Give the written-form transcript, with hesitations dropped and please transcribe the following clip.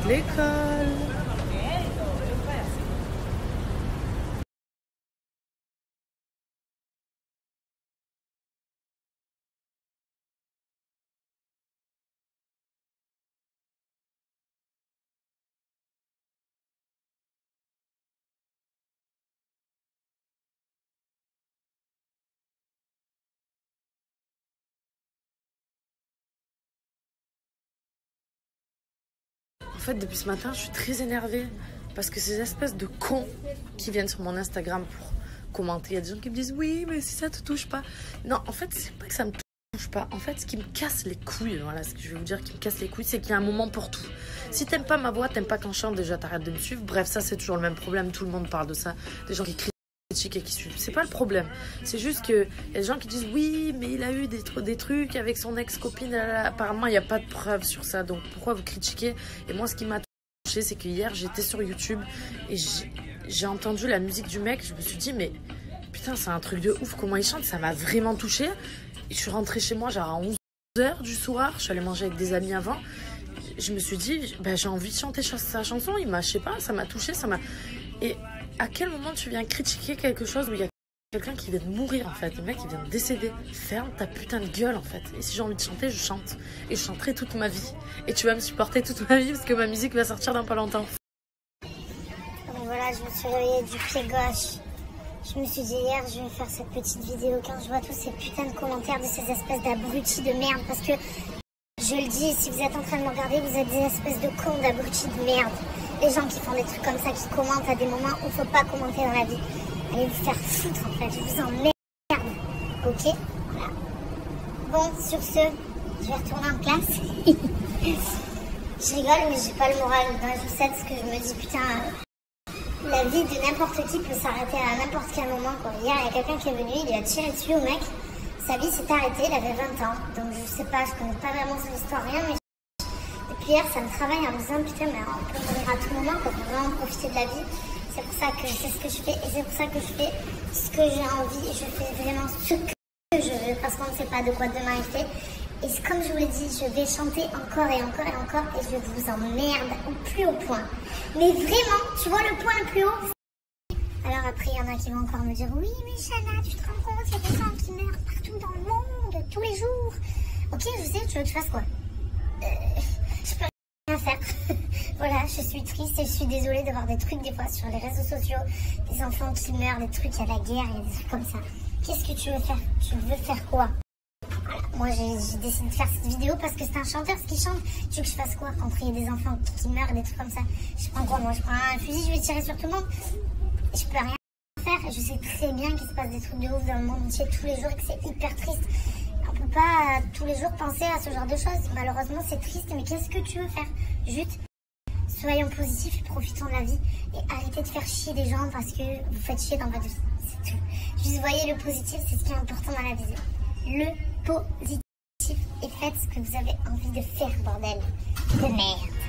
l'école. En fait, depuis ce matin, je suis très énervée parce que ces espèces de cons qui viennent sur mon Instagram pour commenter, il y a des gens qui me disent oui, mais si ça te touche pas. Non, en fait, c'est pas que ça me touche pas. En fait, ce qui me casse les couilles, voilà ce que je vais vous dire, qui me casse les couilles, c'est qu'il y a un moment pour tout. Si t'aimes pas ma voix, t'aimes pas quand je chante, déjà t'arrêtes de me suivre. Bref, ça c'est toujours le même problème. Tout le monde parle de ça. Des gens qui critiquent et qui suivent. C'est pas le problème. C'est juste que y a des gens qui disent oui, mais il a eu des trucs avec son ex-copine. Apparemment, il n'y a pas de preuves sur ça. Donc pourquoi vous critiquez? Et moi, ce qui m'a touché, c'est que hier, j'étais sur YouTube et j'ai entendu la musique du mec. Je me suis dit, mais putain, c'est un truc de ouf. Comment il chante? Ça m'a vraiment touché. Et je suis rentrée chez moi genre à 11h du soir. Je suis allée manger avec des amis avant. Je me suis dit, bah, j'ai envie de chanter sa chanson. Je sais pas, ça m'a touché. Et à quel moment tu viens critiquer quelque chose où il y a quelqu'un qui vient de mourir en fait, le mec qui vient de décéder? Ferme ta putain de gueule en fait. Et si j'ai envie de chanter, je chante. Et je chanterai toute ma vie. Et tu vas me supporter toute ma vie parce que ma musique va sortir dans pas longtemps. Donc voilà, je me suis réveillée du pied gauche. Je me suis dit hier, je vais faire cette petite vidéo quand je vois tous ces putains de commentaires de ces espèces d'abrutis de merde. Parce que, je le dis, si vous êtes en train de me regarder, vous êtes des espèces de cons d'abrutis de merde. Les gens qui font des trucs comme ça, qui commentent à des moments où il ne faut pas commenter dans la vie. Allez vous faire foutre en fait, je vous emmerde. Ok, voilà. Bon, sur ce, je vais retourner en classe. Je rigole, mais j'ai pas le moral dans les chaussettes parce que je me dis putain, la vie de n'importe qui peut s'arrêter à n'importe quel moment, quoi. Hier, il y a quelqu'un qui est venu, il a tiré dessus au mec. Sa vie s'est arrêtée, il avait 20 ans. Donc je sais pas, je connais pas vraiment son histoire, rien, mais depuis hier, ça me travaille en me disant putain, mais on peut mourir à tout moment, quoi. On peut vraiment profiter de la vie. C'est pour ça que c'est ce que je fais et c'est pour ça que je fais ce que j'ai envie et je fais vraiment ce que je veux parce qu'on ne sait pas de quoi demain est fait. Et comme je vous l'ai dit, je vais chanter encore et encore et encore et je vous emmerde au plus haut point. Mais vraiment, tu vois le point le plus haut? Alors après, il y en a qui vont encore me dire oui, mais Chana, tu te rends compte, il y a des gens qui meurent partout dans le monde, tous les jours. Ok, je sais, tu veux que je fasse quoi? Je peux rien faire. Voilà, je suis triste et je suis désolée de voir des trucs des fois sur les réseaux sociaux, des enfants qui meurent, des trucs, il y a la guerre, il y a des trucs comme ça. Qu'est-ce que tu veux faire? Tu veux faire quoi? Voilà. Moi j'ai décidé de faire cette vidéo parce que c'est un chanteur ce qui chante. Tu veux que je fasse quoi quand il y a des enfants qui meurent, des trucs comme ça? Je prends quoi? Moi je prends un fusil, je vais tirer sur tout le monde. Je peux rien faire. Je sais très bien qu'il se passe des trucs de ouf dans le monde entier tous les jours et que c'est hyper triste. On peut pas tous les jours penser à ce genre de choses. Malheureusement c'est triste, mais qu'est-ce que tu veux faire? Juste soyons positifs et profitons de la vie et arrêtez de faire chier des gens parce que vous faites chier dans votre vie. C'est tout. Juste voyez le positif, c'est ce qui est important dans la vie. Le positif et faites ce que vous avez envie de faire, bordel de merde.